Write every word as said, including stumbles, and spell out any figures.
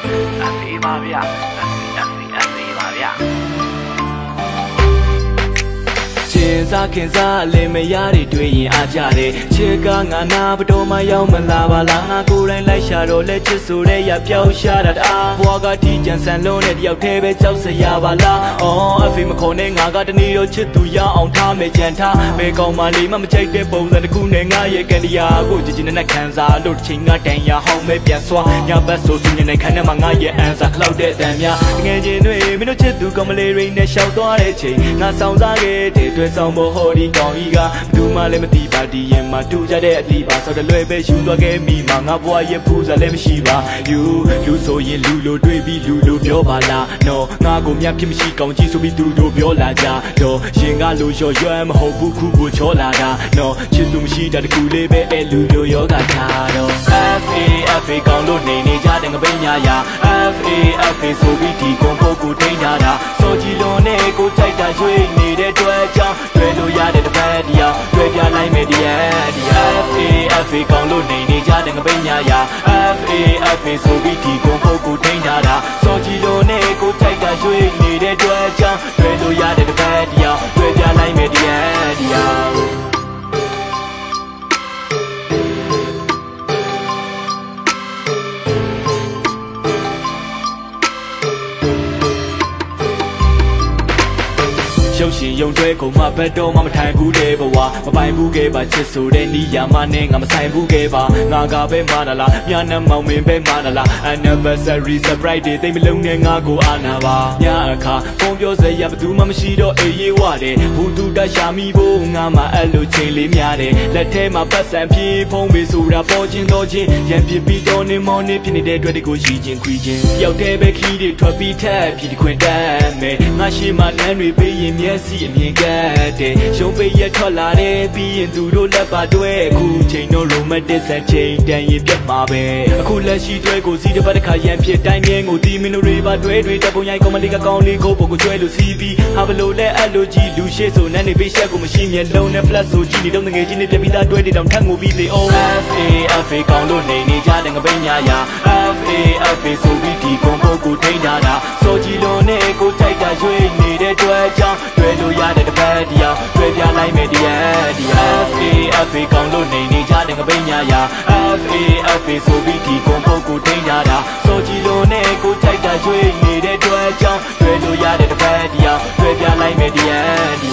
F A ပါဗျာ F A F A F A ပါဗျာချင်းစားခင်စားလေမရတွေတွေ့ရင်အားကြတယ်ချစ်ကငါနာဘတော်မှရောက်မလာပါလားငါကိုယ်တိုင်လိုက်ရှာတော့လဲချစ်ဆိုတဲ့ရပြောင်းရှာတာတအားဘွားကတီးကြံဆန်လုံးနဲ့တယောက်တည်းပဲကြောက်စရာပါလားအော်အဖေမခေါ်နဲ့ငါကတနေ့တော့ချစ်သူရအောင်ထားမယ်ကြံထားဘယ်ကောင်မှလေးမမချိတ်တဲ့ပုံစံတစ်ခုနဲ့ငါရဲ့ကန်တရားကိုကြည်ကြည်နဲ့နဲ့ခံစားလို့ချိန်ကတန်ရဟောင်းမဲ့ပြန်စွာညဘက်ဆိုစင်းနေခံနဲ့မှငါရဲ့အန်စာခလောက်တဲ့အတန်များငယ်ချင်းတွေမင်းတို့ချစ်သူကောင်မလေးတွေနဲ့ရှောက်သွားတဲ့ချိန်ငါဆောင်စားခဲ့တဲ့တွေ့ဆောင်ဖို့ဟော်ဒီကောင်ကြီးကဘူးမှလည်းမသိပါဒီရင်မှာတူကြတဲ့အတီးပါဆိုတော့လွယ်ပဲယူသွားခဲ့မိမှာငါဘွားရဲ့ဖူးစားလည်းမရှိပါယူလူဆိုရင်လူလိုတွေ့ပြီးလူလိုပြောပါလားနော်ငါကိုမြတ်ဖြစ်မရှိကောင်းကြီးဆိုပြီးသူတို့ပြောလာကြတော့ရင်ကလိုရော်ရွမ်းမဟုတ်ဘူးခုကိုချောလာတာနော်ချစ်သူမရှိတာတကူလေးပဲအဲလူလိုယောဂထားတော့ F A F A ကောင်းလို့နေနေကြတဲ့ငပိညာရာ F A F A ဆိုပြီးဒီကွန်ပို့ကိုထိန်းထားတာစောကြီးလွန်နဲ့ကိုကြိုက်တာရွေးနေတဲ့တွေ့ကြောင်းတွေ့လို့ရတဲ့တပတ်တရားတွေ့ပြနိုင်မယ်တရားဒီ F A F A ကောင်းလို့နေနေကြတဲ့ငပိညာရာ F A F A ဆိုပြီးဒီကွန်ပို့ကိုထိန်းထားတာစောကြီးလွန်နဲ့ကိုကြိုက်တာရွေးနေတဲ့တွေ့ကြောင်းတွေ့လို့ရတဲ့တပတ်တရားတွေ့ပြနိုင်မယ်တရားတရားရုပ်ရှင်ယုံတွဲကုန်မှဘက်တော့မှမထိုင်ဘူးတဲ့ဘဝမပိုင်ဘူးခဲ့ပါချစ်ဆိုတဲ့နီးယာမနဲ့ငါမဆိုင်ဘူးခဲ့ပါငါကပဲမာလာလားမြာနဲ့မောင်မင်းပဲမာလာလား anniversary surprise တွေတိတ်မလုံးနဲ့ငါကိုအာနာပါညအခါဖုန်းပြောစရာဘယ်သူမှမရှိတော့အေးရေးဝတယ်ဘူးသူတရှာမိဖို့ငါမှအဲ့လိုချိန်လေးများတယ်လက်ထဲမှာပတ်စံပြေးဖုန်းပေးဆိုတာပေါ်ချင်းတော့ချင်းရံပြပြီးတော့နေမောင်းနေဖြစ်နေတဲ့အတွက်တွေကိုရှိချင်းခွေးချင်းတယောက်တည်းပဲခီးတွေထွက်ပြီးထက်ပြီးခွင်တန်းမယ်ငါရှိမှနန်းတွေပေးရင်မျက်စိအမြင်ကတဲ့ရုံးပိတ်ရထွက်လာတယ်ပြီးရင်သူတို့လက်ပါတွဲအခုချိန်တော့ romantic ဆက်ချိန်တန်ရင်ပြတ်မှာပဲအခုလက်ရှိတွဲကိုစီးတစ်ပတ်တစ်ခါရန်ဖြစ်တိုင်းငင်းကိုတီးမင်းတို့တွေပါတွဲတွေတပုံရိုက်ကောမလေးကကောင်းလေးကိုပုံကိုကျွဲလို့စီးပြီးဟာဘလို့လဲအဲ့လိုကြီးလူရှိဆိုနန်းနေပေးချက်ကိုမရှိမျက်လုံးနဲ့ flash ဆိုကြည့်နေတော့ငွေချင်းနေပြပြီးသားတွဲတွေတောင်ထပ်ငိုပြီးလေအောင် F A F A ကောင်းလို့နေနေကြတဲ့ငပိညာရာ F A F A ဆိုပြီးဒီကွန်ပို့ကိုထိန်းထားတာစောကြီးလွန်နဲ့ကိုကြိုက်တာရွေးနေတဲ့တွဲကြောင်းတွဲလို့ရတဲ့တပတ်တရားတွေ့ပြနိုင်မယ်တရားတရား F A F A ကောင်းလို့နေနေကြတဲ့ငပိညာရာ F A F A ဆိုပြီးဒီကွန်ပို့ကိုထိန်းထားတာစောကြီးလွန်နဲ့ကိုကြိုက်တာရွေးနေတဲ့တွဲကြောင်းတွေ့လို့ရတဲ့တပတ်တရားတွေ့ပြနိုင်မယ်တရား